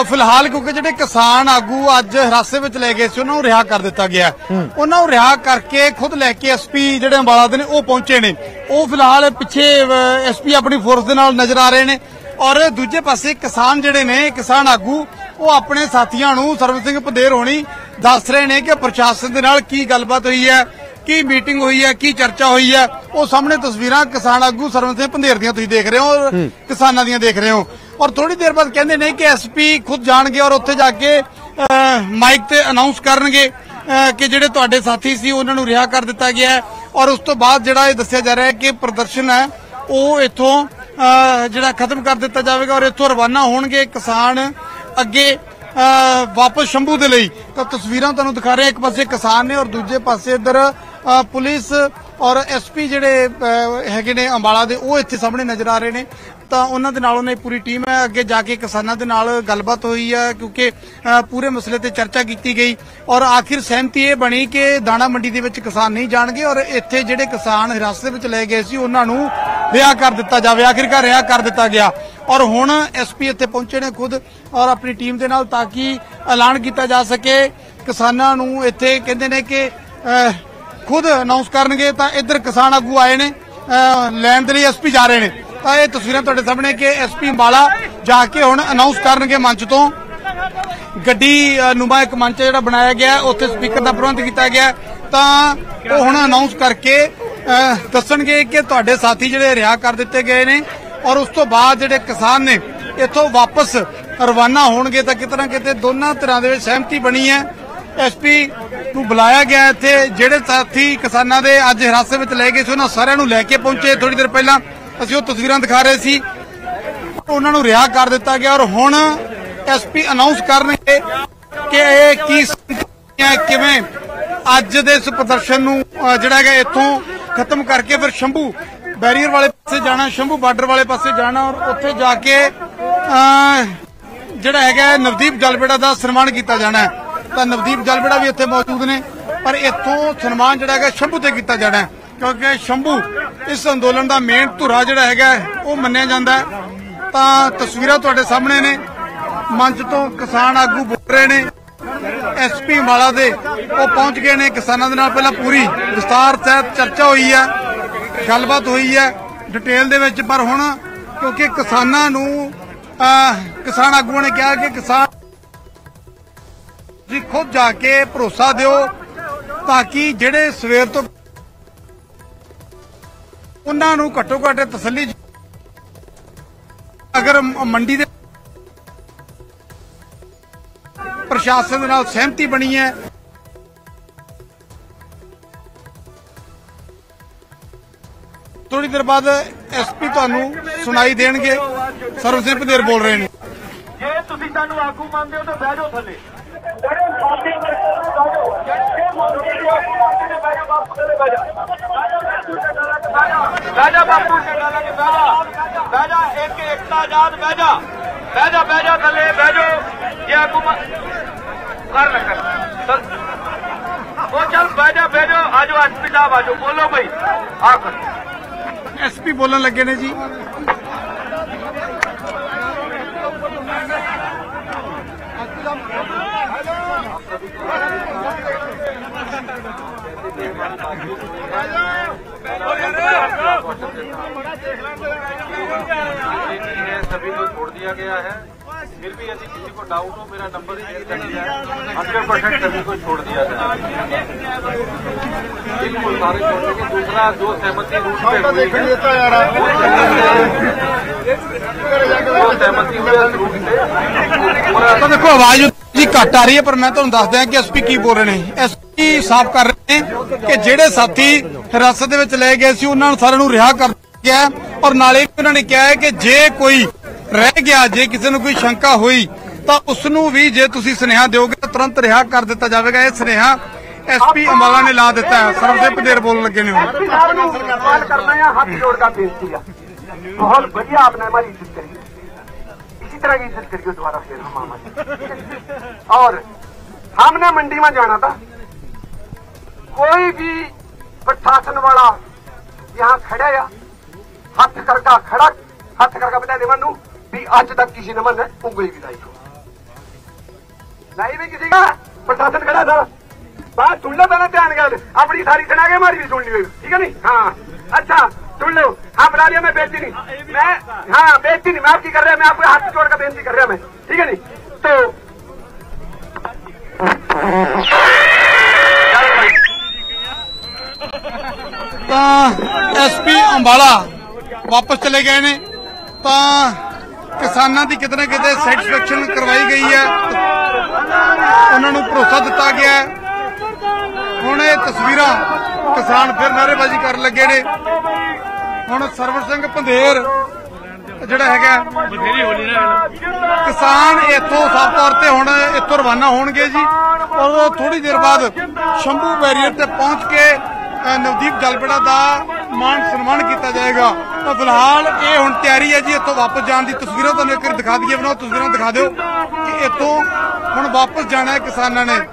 फिलहाल क्योंकि जिहड़े किसान आगू अज हिरासत विच लै गए सी उन्हां नूं रिहा कर दिता गया। उन्हां नूं रिहा करके खुद लैके एसपी जिहड़े अंबाला दे ने ओह पहुंचे ने। ओह फिलहाल पिछे एसपी अपनी फोर्स दे नाल नजर आ रहे ने और दूजे पासे किसान जिहड़े ने किसान आगू ओह अपने साथियां नूं सरबत सिंह पंधेर होणी दस रहे ने कि प्रशासन दे नाल की गलबात हुई है, की मीटिंग हुई है, की चर्चा हुई है। वो सामने तस्वीरां किसान आगू सरबत सिंह पंधेर दियां तुसीं देख रहे हो और किसानां दियां देख रहे हो। और थोड़ी देर बाद कहंदे ने कि एसपी खुद जाणगे और उत्थे जाके माइक ते अनाउंस करनगे कि जिहड़े तुहाडे साथी सी उन्हां नूं रिहा कर दिता गया है। और उस तो बाद जिहड़ा ये दस्सिया जा रहा है कि प्रदर्शन है वो इत्थों जिहड़ा खत्म कर दिता जाएगा और इत्थों रवाना होणगे किसान अगे वापस शंभू दे लई। तो तस्वीरां तुहानूं दिखा रहे हैं, एक पासे किसान ने और दूजे पासे इधर पुलिस और एसपी जिहड़े हैगे ने अंबाला दे वो इत्थे सामने नजर आ रहे ने। ਤਾਂ ਉਹਨਾਂ ਦੇ ਨਾਲ ਉਹਨੇ पूरी टीम है ਅੱਗੇ ਜਾ ਕੇ ਕਿਸਾਨਾਂ ਦੇ ਨਾਲ ਗੱਲਬਾਤ ਹੋਈ ਹੈ क्योंकि पूरे मसले ਤੇ ਚਰਚਾ ਕੀਤੀ ਗਈ और आखिर सहमति ਇਹ ਬਣੀ कि ਦਾਣਾ ਮੰਡੀ ਦੇ ਵਿੱਚ ਕਿਸਾਨ नहीं ਜਾਣਗੇ और ਇੱਥੇ ਜਿਹੜੇ ਕਿਸਾਨ ਹਿਰਾਸਤ ਵਿੱਚ ਲਏ ਗਏ ਸੀ ਉਹਨਾਂ ਨੂੰ ਰਿਹਾ ਕਰ ਦਿੱਤਾ ਜਾਵੇ। ਆਖਿਰਕਾਰ ਰਿਹਾ ਕਰ ਦਿੱਤਾ ਗਿਆ और ਹੁਣ ਐਸਪੀ ਇੱਥੇ ਪਹੁੰਚੇ ਨੇ खुद और ਆਪਣੀ ਟੀਮ ਦੇ ਨਾਲ ਤਾਂ ਕਿ ਐਲਾਨ ਕੀਤਾ ਜਾ ਸਕੇ। ਕਿਸਾਨਾਂ ਨੂੰ ਇੱਥੇ ਕਹਿੰਦੇ ਨੇ ਕਿ खुद अनाउंस करनगे। तो इधर किसान आगू आए ने लैन दे लई एसपी जा रहे हैं। तो ये तस्वीरें तुहाडे सामने कि एसपी अंबाला जाके हुण अनाउंस करनगे मंच तो। गड्डी नुमा एक मंच जिहड़ा बनाया गया उत्थे स्पीकर का प्रबंध किया गया। तो वो हुण अनाउंस करके दस्सणगे कि तुहाडे साथी जिहड़े रिहा कर दिते गए ने और उस तो बाद जिहड़े किसान ने इत्थों वापस रवाना होणगे। तो किते ना किते दोनों तरह दे विच सहमति बनी है। एसपी ਨੂੰ बुलाया गया इत्थे ਜਿਹੜੇ साथी किसानां दे अज हिरासत विच ले गए सी उन्हां सारिਆਂ ਨੂੰ ਲੈ ਕੇ पहुंचे। थोड़ी देर पहला ਅਸੀਂ ਉਹ तस्वीरां दिखा रहे सी उन्हां ਨੂੰ रिहा कर दिता गया और हुण एसपी अनाउंस करनगे कि ਇਹ ਕੀ ਕਿਵੇਂ ਅੱਜ ਦੇ ਇਸ ਪ੍ਰਦਰਸ਼ਨ ਨੂੰ ਜਿਹੜਾ ਹੈਗਾ ਇੱਥੋਂ ਖਤਮ ਕਰਕੇ ਫਿਰ ਸ਼ੰਭੂ बैरियर वाले पासे जाना, शंभू बार्डर वाले पासे जाना और उत्थे जाके जिहड़ा हैगा नवदीप जलबेड़ा का सन्मान किया जाना है। तो नवदीप जलबेड़ा भी इत्थे मौजूद ने पर इत्थों सन्मान जिहड़ा हैगा शंभू ते किया जाना है क्योंकि शंभू इस अंदोलन का मेन धुरा जिहड़ा हैगा वो मन्निया जाता है। तो तस्वीरां तुहाडे सामने ने मंच तो किसान आगू बोल रहे ने। एसपी अंबाला दे वो पहुंच गए ने किसानां दे नाल पहला पूरी विस्तार सहित चर्चा हुई है, गलबात हुई है डिटेल दे विच। पर हुण क्योंकि किसानां नूं किसान आगूआं ने कहा कि किसान तुसीं खुद जाके भरोसा दिओ ताकि जिहड़े सवेर तो उन्हां नूं घट्टो घट्ट तसल्ली अगर मंडी दे प्रशासन दे नाल सहमति बनी है। थोड़ी देर बाद एसपी तुहानूं सुनाई देणगे। सरबत सिंह पंधेर बोल रहे हैं। जे तुसीं सानूं आगू मंनदे हो तां बैठ जाओ थल्ले। बैजा बापू बैजा एक एकता आजाद बैजा बैजा बैजा थल्ले बैजो जे आगू कर रखन वो चल बैजा बैजो आजो एसपी साहब आजो बोलो भाई आकर। एसपी बोलन लगे ने जी। सभी को छोड़ दिया गया है। फिर भी यदि किसी को डाउट हो मेरा नंबर शेयर कर दिया है। 100% सभी को छोड़ दिया गया बिल्कुल सारे छोड़ने के। दूसरा जो सहमति रूट पे हुई है जो सहमति हुई है रूट से। तो देखो आवाज जी घट आ रही है पर मैं तुहानूं दस दियां कि एसपी की बोल रहे हैं। एसपी साफ कर रहे हैं कि जिहड़े साथी हिरासत दे विच ले गए सी उन्हां नूं सारिਆਂ ਨੂੰ रिहा कर दिया है और नाले उन्होंने कहा है कि जे कोई रह गया जे किसी को कोई शंका हुई तो उसनूं भी जे तुसीं सुनेहा दोगे तो तुरंत रिहा कर दिता जाएगा। यह सुनेहा एसपी अंबाला ने ला दिता है। सरबत सिंह पंधेर बोलने लगे ने। हाथ जोड़कर बेनती है, बहुत बढ़िया आपने हमारी इज्जत करी, इसी तरह की इज्जत करिए दोबारा फिर हम हमारी। और हमने मंडी में जाना था, कोई भी प्रशासन वाला यहाँ खड़ा या हथ करके खड़ा हथ करके बता दे मनु भी अज तक किसी ने मन उंगली भी लाई हो। नहीं भी किसी का प्रशासन खड़ा था। बात सुन लो पहले ध्यान कर, अपनी सारी सुना के हमारी भी सुन ली, ठीक है नहीं? हाँ अच्छा सुन लो। हाँ बुला लिया, मैं बेइज्जती नहीं, मैं हाँ बेइज्जती नहीं, मैं आपकी कर रहा, मैं आपको हाथ जोड़ कर बेइज्जती कर रहा मैं, ठीक है नहीं? तो एसपी अंबाला वापस चले गए ने, किसानां दी किते ना किते सैटिस्फैक्शन करवाई गई है, उन्हां नूं भरोसा दिता गया है। हुण ये तस्वीरां किसान फिर नारेबाजी कर लगे ने। हुण सरवर सिंह पंधेर जिहड़ा हैगा किसान इत्थों साफ तौर ते हुण इत्थों रवाना होणगे जी, और थोड़ी देर बाद शंभू बैरीयर ते पहुंच के नवदीप जलपेड़ा का मान सम्मान किया जाएगा। तो फिलहाल ये हुण तैयारी है जी इत्थों वापस जाने की। तस्वीरों तुहानूं एक दिखा दईए, बनाओ तस्वीरां दिखा दो कि इत्थों हुण वापस जाना है किसानां ने।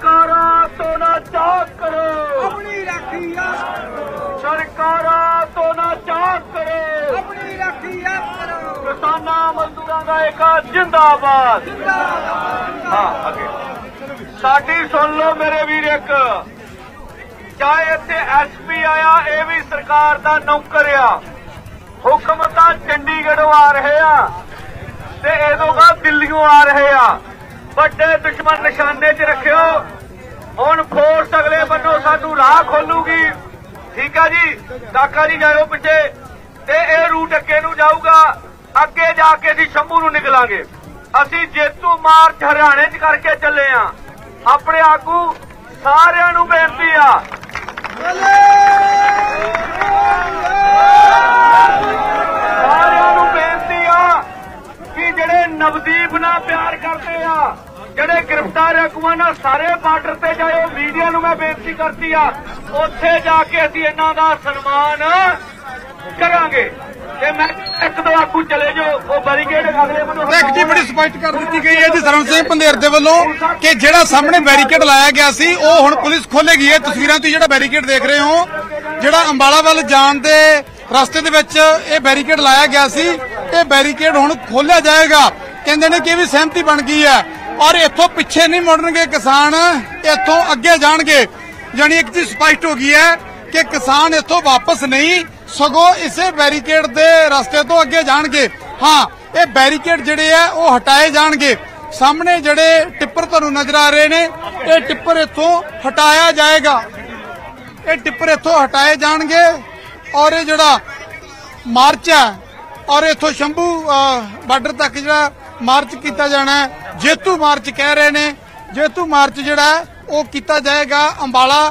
किसानां मजदूरां दा एक जिंदाबाद। हाँ अगे साडी सुन लो मेरे वीर, एक चाहे इत्थे एसपी आया ये भी सरकार दा नौकर आ, हुक्म तां चंडीगढ़ों आ रहे आ ते इदों दा दिल्लीओं आ रहे आ। बड़े दुश्मन निशाने च रखियो, हुण फोर्स अगले बन्नों सानू राह खोलूगी, ठीक है जी? काका जी जाओ पिछे ते ये रूट अगे नूं जाऊगा, अगे जाके असीं शंभू नूं निकलांगे। असीं जेतू मार्च हरियाणे च करके चले आ। अपने आगू सारिआं नूं बेनती आ, सारिआं नूं बेनती आ कि जिहड़े नवदीप नाल प्यार करते आ, जिहड़े गिरफ्तार अगुआं नाल सारे बार्डर ते जाओ। मीडिया नूं मैं बेनती करती आ, उत्थे जाके असीं इन्हां दा सन्मान करांगे। मैं एक दो आगू चले जो वो बैरीकेड अगले एक जी बड़ी स्पष्ट कर दी गई है जी सरवण सिंह पंधेर दे वल्लों कि जिहड़ा सामने बैरीकेड लाया गया सी वो हुण पुलिस खोलेगी। ये तस्वीरां तुसीं जिहड़ा बैरीकेड देख रहे हो, जिहड़ा अंबाला वल जाण दे रस्ते दे विच ये बैरीकेड लाया गया सी, ये बैरीकेड हुण खोलिया जाएगा। कहंदे ने कि भी सहमति बन गई है और इत्थों पिछे नहीं मुड़नगे किसान, इत्थों अगे जाणगे। यानी एक चीज स्पष्ट हो गई है कि किसान इत्थों वापस नहीं, सगों इसे बैरीकेड दे रास्ते तो अगे जाणगे। हाँ ये बैरीकेड जिहड़े है वो हटाए जाणगे। सामने जिहड़े टिप्पर तुहानूं नजर आ रहे ने, ये टिप्पर इत्थों हटाया जाएगा, ये टिप्पर इत्थों हटाए जाणगे और ये जिहड़ा मार्च है और इत्थों शंभू बार्डर तक जिहड़ा मार्च किया जाना है, जेतू मार्च कह रहे ने। जेतू मार्च जिहड़ा है वो किया जाएगा अंबाला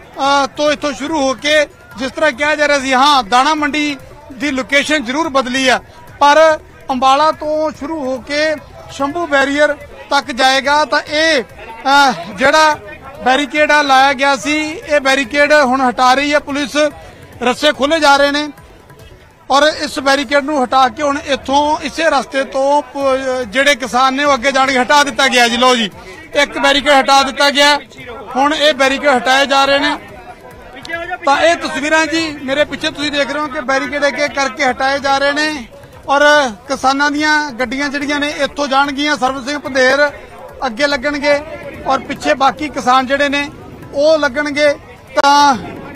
तो इत्थों शुरू होके, जिस तरह कहा जा रहा है हाँ दाणा मंडी की लोकेशन जरूर बदली है, पर अंबाला तो शुरू होके शंभू बैरीयर तक जाएगा। तो ये जिहड़ा बैरीकेड लाया गया सी, ये बैरीकेड हुण हटा रही है पुलिस, रस्से खोले जा रहे ने और इस बैरीकेड नूं हटा के हुण इत्थों इसे रस्ते तो जिहड़े किसान ने वो अगे जाण के हटा दिता गया जी। लो जी एक बैरीकेड हटा दिता गया, हुण ये बैरीकेड हटाए जा रहे ने। तो ये तस्वीरां जी मेरे पीछे तुसीं देख रहे हो कि बैरीकेड एक एक करके हटाए जा रहे ने और किसानां दीयां गड्डियां जिहड़ियां ने इत्थों जाणगीਆਂ। सरवण सिंह पंधेर अगे लगणगे और पिछे बाकी किसान जिहड़े ने वो लगणगे। तां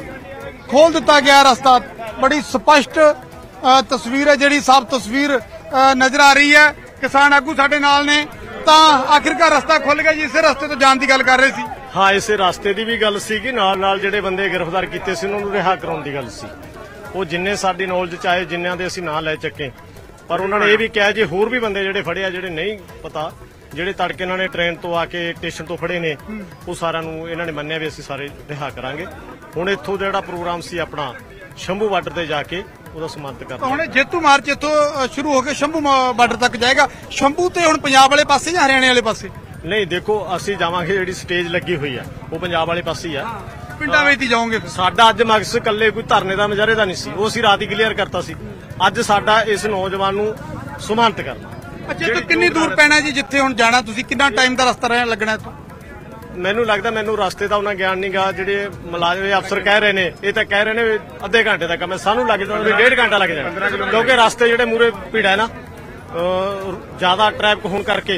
खोल दिता गया रास्ता। बड़ी स्पष्ट तस्वीर है, जिहड़ी साफ तस्वीर नजर आ रही है। किसान आगू साडे नाल ने, तां आखिरकार रास्ता खुल गया जी। इस रास्ते तो जाण दी गल कर रहे सी। हाँ इसे रास्ते की भी गल सी कि नाल जिहड़े बंदे गिरफ्तार किए सी उन्होंने रिहा कराउण दी गल सी। वो जिन्ने साडी नॉलेज च आए जिन्नियां दे असीं नां लै चुके, पर उन्होंने ये भी कहा जी होर भी बंदे जिहड़े फड़े आ जिहड़े नहीं पता, जिहड़े तड़के इन्होंने ट्रेन तो आके स्टेशन तो फड़े ने, वो सारिआं नूं इन्होंने मन्निया भी असीं सारे रिहा करांगे। हुण इत्थों जिहड़ा प्रोग्राम सी अपना शंभू बार्डर ते जाके ਉਹਦਾ ਸਮਾਪਤ ਕਰਨਾ। ਹੁਣ ਜੇਤੂ ਮਾਰਚ ਇੱਥੋਂ ਸ਼ੁਰੂ ਹੋ ਕੇ ਸ਼ੰਭੂ ਬਾਰਡਰ ਤੱਕ ਜਾਏਗਾ। ਸ਼ੰਭੂ ਤੇ ਹੁਣ ਪੰਜਾਬ ਵਾਲੇ ਪਾਸੇ ਜਾਂ ਹਰਿਆਣੇ ਵਾਲੇ ਪਾਸੇ? ਨਹੀਂ ਦੇਖੋ ਅਸੀਂ ਜਾਵਾਂਗੇ, ਜਿਹੜੀ ਸਟੇਜ ਲੱਗੀ ਹੋਈ ਆ ਉਹ ਪੰਜਾਬ ਵਾਲੇ ਪਾਸੇ ਹੀ ਆ। ਪਿੰਡਾਂ ਵਿੱਚ ਹੀ ਜਾਓਗੇ? ਸਾਡਾ ਅੱਜ ਮਕਸਦ ਇਕੱਲੇ ਕੋਈ ਧਰਨੇ ਦਾ ਮੁਜ਼ਾਹਰੇ ਦਾ ਨਹੀਂ ਸੀ, ਉਹ ਅਸੀਂ ਰਾਤ ਹੀ ਕਲੀਅਰ ਕਰਤਾ ਸੀ। ਅੱਜ ਸਾਡਾ ਇਸ ਨੌਜਵਾਨ ਨੂੰ ਸਨਮਾਨਿਤ ਕਰਨਾ। ਅੱਛਾ तो ਕਿੰਨੀ ਦੂਰ ਪੈਣਾ ਜੀ ਜਿੱਥੇ ਹੁਣ ਜਾਣਾ ਤੁਸੀਂ? ਕਿੰਨਾ ਟਾਈਮ ਦਾ ਰਸਤਾ ਰਹਿਣ ਲੱਗਣਾ ਇੱਥੋਂ? ਮੈਨੂੰ ਲੱਗਦਾ ਮੈਨੂੰ ਰਸਤੇ ਦਾ ਉਹਨਾਂ ਗਿਆਨ ਨਹੀਂਗਾ। ਜਿਹੜੇ ਮੁਲਾਜ਼ਮ ਅਫਸਰ ਕਹਿ ਰਹੇ ਨੇ ਇਹ ਤਾਂ ਕਹਿ ਰਹੇ ਨੇ ਅੱਧੇ ਘੰਟੇ ਦਾ ਕੰਮ ਹੈ, ਸਾਨੂੰ ਲੱਗ ਜਾਂਦਾ ਵੀ 1.5 ਘੰਟਾ ਲੱਗ ਜਾਣਾ, ਕਿਉਂਕਿ ਰਸਤੇ ਜਿਹੜੇ ਮੂਰੇ ਭੀੜ ਹੈ ਨਾ ਜ਼ਿਆਦਾ ਟ੍ਰੈਫਿਕ ਹੋਣ ਕਰਕੇ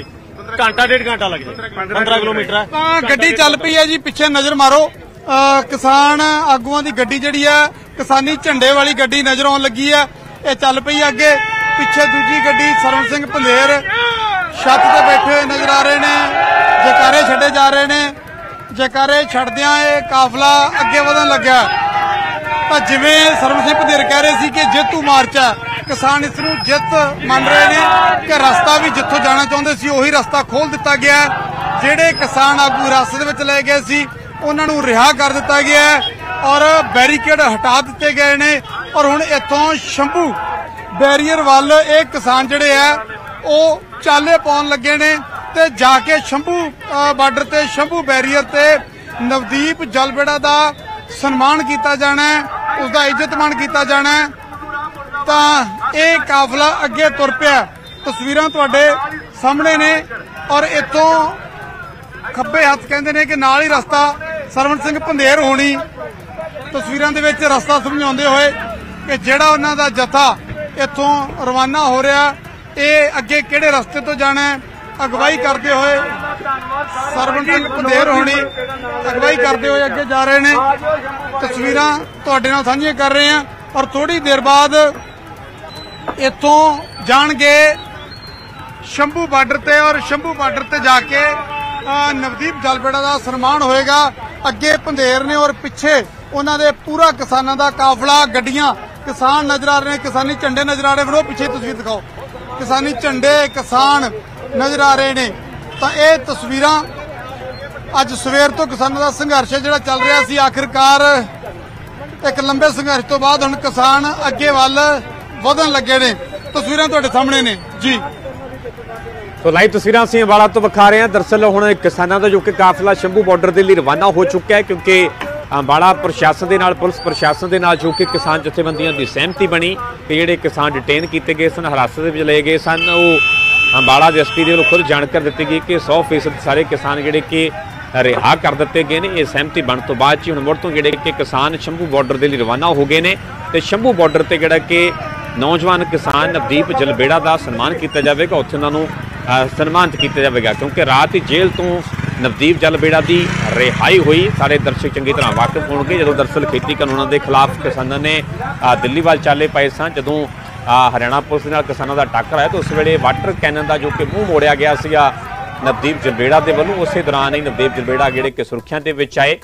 ਘੰਟਾ ਡੇਢ ਘੰਟਾ ਲੱਗ ਜਾਏ 15 ਕਿਲੋਮੀਟਰ ਹੈ। ਤਾਂ ਗੱਡੀ ਚੱਲ ਪਈ ਹੈ ਜੀ, ਪਿੱਛੇ ਨਜ਼ਰ ਮਾਰੋ। ਕਿਸਾਨ ਆਗੂਆਂ ਦੀ ਗੱਡੀ ਜਿਹੜੀ ਆ ਕਿਸਾਨੀ ਝੰਡੇ ਵਾਲੀ ਗੱਡੀ ਨਜ਼ਰ ਆਉਣ ਲੱਗੀ ਆ, ਇਹ ਚੱਲ ਪਈ ਆ ਅੱਗੇ। ਪਿੱਛੇ ਦੂਜੀ ਗੱਡੀ ਸਰਵਣ ਸਿੰਘ ਪੰਧੇਰ ਛੱਤ ਤੇ ਬੈਠੇ ਹੋਏ ਨਜ਼ਰ ਆ ਰਹੇ ਨੇ, ਜੈਕਾਰੇ ਛੱਡੇ ਜਾ ਰਹੇ ਨੇ। ਜੈਕਾਰੇ ਛੱਡਦਿਆਂ ਇਹ ਕਾਫਲਾ ਅੱਗੇ ਵਧਣ ਲੱਗਾ। ਤਾਂ ਜਿਵੇਂ ਸਰਵਣ ਸਿੰਘ ਪੰਧੇਰ ਕਹਿ ਰਹੇ ਸੀ ਕਿ ਜੇਤੂ ਮਾਰਚ ਹੈ, ਕਿਸਾਨ ਇਸ ਨੂੰ ਜਿੱਤ ਮੰਨ ਰਹੇ ਨੇ ਕਿ ਰਸਤਾ ਵੀ ਜਿੱਥੋਂ ਜਾਣਾ ਚਾਹੁੰਦੇ ਸੀ ਉਹੀ ਰਸਤਾ ਖੋਲ ਦਿੱਤਾ ਗਿਆ। ਜਿਹੜੇ ਕਿਸਾਨ ਆਗੂ ਰਸਤੇ ਦੇ ਵਿੱਚ ਲੈ ਗਏ ਸੀ ਉਹਨਾਂ ਨੂੰ ਰਿਹਾ ਕਰ ਦਿੱਤਾ ਗਿਆ ਔਰ ਬੈਰੀਕੇਡ ਹਟਾ ਦਿੱਤੇ ਗਏ ਨੇ। ਔਰ ਹੁਣ ਇੱਥੋਂ ਸ਼ੰਭੂ ਬੈਰੀਅਰ ਵੱਲ ਇਹ ਕਿਸਾਨ ਜਿਹੜੇ ਆ ਉਹ ਚਾਲੇ ਪਾਉਣ ਲੱਗੇ ਨੇ ਤੇ ਜਾ ਕੇ ਸ਼ੰਭੂ ਬਾਰਡਰ ਤੇ ਸ਼ੰਭੂ ਬੈਰੀਅਰ ਤੇ ਨਵਦੀਪ ਜਲਬੇੜਾ ਦਾ ਸਨਮਾਨ ਕੀਤਾ ਜਾਣਾ, ਉਸਦਾ ਇੱਜ਼ਤਮਾਨ ਕੀਤਾ ਜਾਣਾ। ਤਾਂ ਇਹ ਕਾਫਲਾ ਅੱਗੇ ਤੁਰ ਪਿਆ, ਤਸਵੀਰਾਂ ਤੁਹਾਡੇ ਸਾਹਮਣੇ ਨੇ। ਔਰ ਇੱਥੋਂ ਖੱਬੇ ਹੱਥ ਕਹਿੰਦੇ ਨੇ ਕਿ ਨਾਲ ਹੀ ਰਸਤਾ ਸਰਵਣ ਸਿੰਘ ਪੰਧੇਰ ਹੋਣੀ, ਤਸਵੀਰਾਂ ਦੇ ਵਿੱਚ ਰਸਤਾ ਸਮਝਾਉਂਦੇ ਹੋਏ ਕਿ ਜਿਹੜਾ ਉਹਨਾਂ ਦਾ ਜਥਾ ਇੱਥੋਂ ਰਵਾਨਾ ਹੋ ਰਿਹਾ, ਇਹ ਅੱਗੇ ਕਿਹੜੇ ਰਸਤੇ ਤੋਂ ਜਾਣਾ, ਅਗਵਾਈ ਕਰਦੇ ਹੋਏ ਸਰਵਣ ਸਿੰਘ ਪੰਧੇਰ ਹੋਣੀ ਅਗਵਾਈ ਕਰਦੇ ਹੋਏ ਅੱਗੇ ਜਾ ਰਹੇ ਨੇ। ਤਸਵੀਰਾਂ ਤੁਹਾਡੇ ਨਾਲ ਸਾਂਝੀਆਂ ਕਰ ਰਹੇ ਹਾਂ। ਔਰ ਥੋੜੀ ਦੇਰ ਬਾਅਦ ਇੱਥੋਂ ਜਾਣਗੇ ਸ਼ੰਭੂ ਬਾਰਡਰ ਤੇ ਔਰ ਸ਼ੰਭੂ ਬਾਰਡਰ ਤੇ ਜਾ ਕੇ ਨਵਦੀਪ ਜਲਬੇੜਾ ਦਾ ਸਨਮਾਨ ਹੋਏਗਾ। ਅੱਗੇ ਪੰਧੇਰ ਨੇ ਔਰ ਪਿੱਛੇ ਉਹਨਾਂ ਦੇ ਪੂਰਾ ਕਿਸਾਨਾਂ ਦਾ ਕਾਫਲਾ, ਗੱਡੀਆਂ, ਕਿਸਾਨ ਨਜ਼ਰ ਆ ਰਹੇ ਨੇ, ਕਿਸਾਨੀ ਝੰਡੇ ਨਜ਼ਰ ਆ ਰਹੇ ਨੇ। ਪਿੱਛੇ ਤਸਵੀਰ ਦਿਖਾਓ, ਕਿਸਾਨੀ ਝੰਡੇ, ਕਿਸਾਨ ਨਜ਼ਰ ਆ ਰਹੇ ਨੇ। ਤਾਂ ਇਹ ਤਸਵੀਰਾਂ ਅੱਜ ਸਵੇਰ ਤੋਂ ਕਿਸਾਨਾਂ ਦਾ ਸੰਘਰਸ਼ ਜਿਹੜਾ ਚੱਲ ਰਿਹਾ ਸੀ, ਆਖਿਰਕਾਰ ਇੱਕ ਲੰਬੇ ਸੰਘਰਸ਼ ਤੋਂ ਬਾਅਦ ਹੁਣ ਕਿਸਾਨ ਅੱਗੇ ਵੱਲ ਵਧਣ ਲੱਗੇ ਨੇ। ਤਸਵੀਰਾਂ ਤੁਹਾਡੇ ਸਾਹਮਣੇ ਨੇ ਜੀ। तो लाइव तस्वीरें ਅਸੀਂ ਅੰਬਾਲਾ ਤੋਂ ਵਿਖਾ ਰਹੇ ਹਾਂ। ਦਰਅਸਲ ਹੁਣ ਕਿਸਾਨਾਂ ਦਾ ਜੋ ਕਿ ਕਾਫਲਾ ਸ਼ੰਭੂ ਬਾਰਡਰ ਦੇ ਲਈ ਰਵਾਨਾ ਹੋ ਚੁੱਕਾ ਹੈ, ਕਿਉਂਕਿ ਅੰਬਾਲਾ ਪ੍ਰਸ਼ਾਸਨ ਦੇ ਨਾਲ, ਪੁਲਿਸ ਪ੍ਰਸ਼ਾਸਨ ਦੇ ਨਾਲ ਜੋ ਕਿ ਕਿਸਾਨ ਜਥੇਬੰਦੀਆਂ ਦੀ ਸਹਿਮਤੀ ਬਣੀ ਕਿ ਜਿਹੜੇ ਕਿਸਾਨ ਡਿਟੇਨ ਕੀਤੇ ਗਏ ਸਨ, ਹਿਰਾਸਤ ਦੇ ਵਿੱਚ ਲਏ ਗਏ ਸਨ, ਉਹ ਅੰਬਾਲਾ ਦੇ ਐਸਪੀ ਦੇ ਵੱਲੋਂ ਖੁਦ ਜਾਣਕਾਰੀ ਦਿੱਤੀ ਗਈ ਕਿ 100% ਸਾਰੇ ਕਿਸਾਨ ਜਿਹੜੇ ਕਿ ਰਿਹਾ ਕਰ ਦਿੱਤੇ ਗਏ ਨੇ। ਇਹ ਸਹਿਮਤੀ ਬਣ ਤੋਂ ਬਾਅਦ ਚ ਹੁਣ ਮੁੜ ਤੋਂ ਜਿਹੜੇ ਕਿ ਕਿਸਾਨ ਸ਼ੰਭੂ ਬਾਰਡਰ ਦੇ ਲਈ ਰਵਾਨਾ ਹੋ ਗਏ ਨੇ ਤੇ ਸ਼ੰਭੂ ਬਾਰਡਰ ਤੇ ਜਿਹੜਾ ਕਿ ਨੌਜਵਾਨ ਕਿਸਾਨ ਨਵਦੀਪ ਜਲਬੇੜਾ ਦਾ ਸਨਮਾਨ ਕੀਤਾ ਜਾਵੇਗਾ, ਉੱਥੇ ਉਹਨਾਂ ਨੂੰ ਸਨਮਾਨਿਤ ਕੀਤਾ ਜਾਵੇਗਾ। ਕਿਉਂਕਿ ਰਾਤ ਹੀ ਜੇਲ੍ਹ ਤੋਂ ਨਵਦੀਪ ਜਲਬੇੜਾ ਦੀ ਰਿਹਾਈ ਹੋਈ। ਸਾਰੇ ਦਰਸ਼ਕ ਚੰਗੀ ਤਰ੍ਹਾਂ ਵਾਕਿਫ ਹੋਣਗੇ, ਜਦੋਂ ਦਰਅਸਲ ਖੇਤੀ ਕਾਨੂੰਨਾਂ ਦੇ ਖਿਲਾਫ ਕਿਸਾਨਾਂ ਨੇ ਦਿੱਲੀ ਵੱਲ ਚਾਲੇ ਪਾਏ ਸਨ, ਜਦੋਂ ਹਰਿਆਣਾ ਪੁਲਿਸ ਦੇ ਨਾਲ ਕਿਸਾਨਾਂ ਦਾ ਟੱਕਰ ਆਇਆ ਤਾਂ ਉਸ ਵੇਲੇ ਵਾਟਰ ਕੈਨਨ ਦਾ ਜੋ ਕਿ ਮੂੰਹ ਮੋੜਿਆ ਗਿਆ ਸੀਗਾ ਨਵਦੀਪ ਜਲਬੇੜਾ ਦੇ ਵੱਲੋਂ। ਉਸੇ ਦੌਰਾਨ ਹੀ ਨਵਦੀਪ ਜਲਬੇੜਾ ਜਿਹੜੇ ਕਿ ਸੁਰੱਖਿਆ ਦੇ ਵਿੱਚ ਆਏ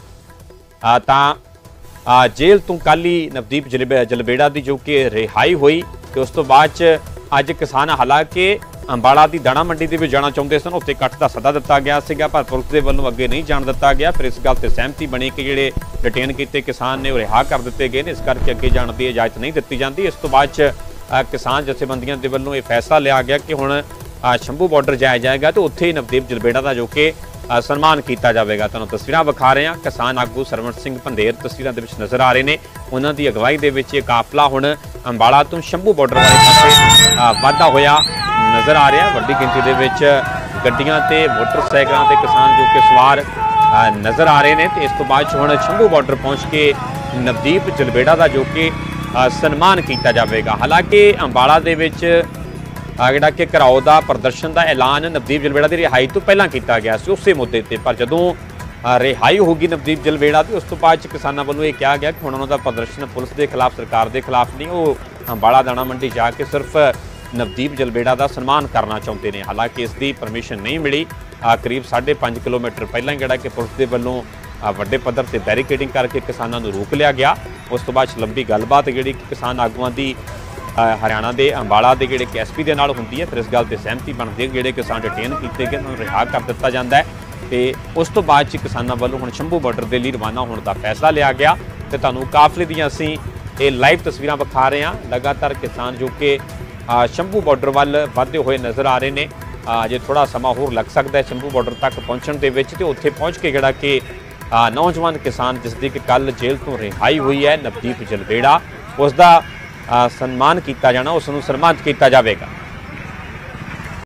ਤਾਂ ਜੇਲ੍ਹ ਤੋਂ ਕੱਲ੍ਹ ਹੀ ਨਵਦੀਪ ਜਲਬੇੜਾ ਦੀ ਜੋ ਕਿ ਰਿਹਾਈ ਹੋਈ ਤੇ ਉਸ ਤੋਂ ਬਾਅਦ 'ਚ ਅੱਜ ਕਿਸਾਨ ਹਾਲਾਂਕਿ ਅੰਬਾਲਾ ਦੀ ਦਾਣਾ ਮੰਡੀ ਦੇ ਵਿੱਚ ਜਾਣਾ ਚਾਹੁੰਦੇ ਸਨ, ਉੱਥੇ ਇਕੱਠ ਦਾ ਸੱਦਾ ਦਿੱਤਾ ਗਿਆ ਸੀਗਾ ਪਰ ਪੁਲਿਸ ਦੇ ਵੱਲੋਂ ਅੱਗੇ ਨਹੀਂ ਜਾਣ ਦਿੱਤਾ ਗਿਆ। ਫਿਰ ਇਸ ਗੱਲ ਤੇ ਸਹਿਮਤੀ ਬਣੀ ਕਿ ਜਿਹੜੇ ਡਿਟੇਨ ਕੀਤੇ ਕਿਸਾਨ ਨੇ ਉਹ ਰਿਹਾ ਕਰ ਦਿੱਤੇ ਗਏ ਨੇ, ਇਸ ਕਰਕੇ ਅੱਗੇ ਜਾਣ ਦੀ ਇਜਾਜ਼ਤ ਨਹੀਂ ਦਿੱਤੀ ਜਾਂਦੀ। ਇਸ ਤੋਂ ਬਾਅਦ 'ਚ ਕਿਸਾਨ ਜਥੇਬੰਦੀਆਂ ਦੇ ਵੱਲੋਂ ਇਹ ਫੈਸਲਾ ਲਿਆ ਗਿਆ ਕਿ ਹੁਣ ਸ਼ੰਭੂ ਬਾਰਡਰ ਜਾਇਆ ਜਾਏਗਾ ਤੇ ਉੱਥੇ ਹੀ ਨਵਦੀਪ ਜਲਬੇੜਾ ਦਾ ਜੋ ਕਿ ਸਨਮਾਨ ਕੀਤਾ ਜਾਵੇਗਾ। ਤੁਹਾਨੂੰ ਤਸਵੀਰਾਂ ਵਿਖਾ ਰਹੇ ਹਾਂ। ਕਿਸਾਨ ਆਗੂ ਸਰਵਣ ਸਿੰਘ ਪੰਧੇਰ ਤਸਵੀਰਾਂ ਦੇ ਵਿੱਚ ਨਜ਼ਰ ਆ ਰਹੇ ਨੇ। ਉਹਨਾਂ ਦੀ ਅਗਵਾਈ ਦੇ ਵਿੱਚ ਇਹ ਕਾਫਲਾ ਹੁਣ ਅੰਬਾਲਾ ਤੋਂ ਸ਼ੰਭੂ ਬਾਰਡਰ ਵਾਲੇ ਪਾਸੇ ਵਾਧਾ ਹੋਇਆ ਨਜ਼ਰ ਆ ਰਿਹਾ। ਵੱਡੀ ਗਿਣਤੀ ਦੇ ਵਿੱਚ ਗੱਡੀਆਂ ਤੇ ਮੋਟਰਸਾਈਕਲਾਂ ਤੇ ਕਿਸਾਨ ਜੋ ਕਿ ਸਵਾਰ ਨਜ਼ਰ ਆ ਰਹੇ ਨੇ ਤੇ ਇਸ ਤੋਂ ਬਾਅਦ ਹੁਣ ਸ਼ੰਭੂ ਬਾਰਡਰ ਪਹੁੰਚ ਕੇ ਨਵਦੀਪ ਜਲਬੇੜਾ ਦਾ ਜੋ ਕਿ ਸਨਮਾਨ ਕੀਤਾ ਜਾਵੇਗਾ। ਹਾਲਾਂਕਿ ਅੰਬਾਲਾ ਦੇ ਵਿੱਚ ਜਿਹੜਾ ਕਿ ਘਰਾਓ ਦਾ ਪ੍ਰਦਰਸ਼ਨ ਦਾ ਐਲਾਨ ਨਵਦੀਪ ਜਲਬੇੜਾ ਦੀ ਰਿਹਾਈ ਤੋਂ ਪਹਿਲਾਂ ਕੀਤਾ ਗਿਆ ਸੀ ਉਸੇ ਮੁੱਦੇ ਤੇ, ਪਰ ਜਦੋਂ ਰਿਹਾਈ ਹੋ ਗਈ ਨਵਦੀਪ ਜਲਬੇੜਾ ਤੇ ਉਸ ਤੋਂ ਬਾਅਦ ਕਿਸਾਨਾਂ ਵੱਲੋਂ ਇਹ ਕਿਹਾ ਗਿਆ ਕਿ ਹੁਣ ਉਹਨਾਂ ਦਾ ਪ੍ਰਦਰਸ਼ਨ ਪੁਲਿਸ ਦੇ ਖਿਲਾਫ, ਸਰਕਾਰ ਦੇ ਖਿਲਾਫ ਨਹੀਂ, ਉਹ ਅੰਬਾਲਾ ਦਾਣਾ ਮੰਡੀ ਜਾ ਕੇ ਸਿਰਫ ਨਵਦੀਪ ਜਲਬੇੜਾ ਦਾ ਸਨਮਾਨ ਕਰਨਾ ਚਾਹੁੰਦੇ ਨੇ। ਹਾਲਾਂਕਿ ਇਸ ਦੀ ਪਰਮਿਸ਼ਨ ਨਹੀਂ ਮਿਲੀ। ਕਰੀਬ 5.5 ਕਿਲੋਮੀਟਰ ਪਹਿਲਾਂ ਜਿਹੜਾ ਕਿ ਪੁਲਿਸ ਦੇ ਵੱਲੋਂ ਵੱਡੇ ਪੱਧਰ ਤੇ ਬੈਰੀਕੇਡਿੰਗ ਕਰਕੇ ਕਿਸਾਨਾਂ ਨੂੰ ਰੋਕ ਲਿਆ ਗਿਆ। ਉਸ ਤੋਂ ਬਾਅਦ ਲੰਬੀ ਗੱਲਬਾਤ ਜਿਹੜੀ ਕਿਸਾਨ ਆਗੂਆਂ ਦੀ ਹਰਿਆਣਾ ਦੇ ਅੰਬਾਲਾ ਦੇ ਜਿਹੜੇ ਐਸਪੀ ਦੇ ਨਾਲ ਹੁੰਦੀ ਹੈ, ਫਿਰ ਇਸ ਗੱਲ ਤੇ ਸਹਿਮਤੀ ਬਣਦੀ ਹੈ ਜਿਹੜੇ ਕਿਸਾਨ ਡਿਟੇਨ ਕੀਤੇ ਗਏ ਉਹਨਾਂ ਨੂੰ ਰਿਹਾ ਕਰ ਦਿੱਤਾ ਜਾਂਦਾ ਹੈ ਤੇ ਉਸ ਤੋਂ ਬਾਅਦ 'ਚ ਕਿਸਾਨਾਂ ਵੱਲੋਂ ਹੁਣ ਸ਼ੰਭੂ ਬਾਰਡਰ ਦੇ ਲਈ ਰਵਾਨਾ ਹੋਣ ਦਾ ਫੈਸਲਾ ਲਿਆ ਗਿਆ ਤੇ ਤੁਹਾਨੂੰ ਕਾਫਲੇ ਦੀਆਂ ਅਸੀਂ ਇਹ ਲਾਈਵ ਤਸਵੀਰਾਂ ਵਿਖਾ ਰਹੇ ਹਾਂ। ਲਗਾਤਾਰ ਕਿਸਾਨ ਜੋ ਕਿ ਸ਼ੰਭੂ ਬਾਰਡਰ ਵੱਲ ਵਧਦੇ ਹੋਏ ਨਜ਼ਰ ਆ ਰਹੇ ਨੇ। ਜੇ ਥੋੜਾ ਸਮਾਂ ਹੋਰ ਲੱਗ ਸਕਦਾ ਹੈ ਸ਼ੰਭੂ ਬਾਰਡਰ ਤੱਕ ਪਹੁੰਚਣ ਦੇ ਵਿੱਚ ਤੇ ਉੱਥੇ ਪਹੁੰਚ ਕੇ ਜਿਹੜਾ ਕਿ ਨੌਜਵਾਨ ਕਿਸਾਨ ਜਿਸ ਦੀ ਕਿ ਕੱਲ ਜੇਲ੍ਹ ਤੋਂ ਰਿਹਾਈ ਹੋਈ ਹੈ ਨਵਦੀਪ ਜਲਬੇੜਾ, ਉਸ ਦਾ ਸਨਮਾਨ ਕੀਤਾ ਜਾਣਾ, ਉਸ ਨੂੰ ਸਨਮਾਨਿਤ ਕੀਤਾ ਜਾਵੇਗਾ।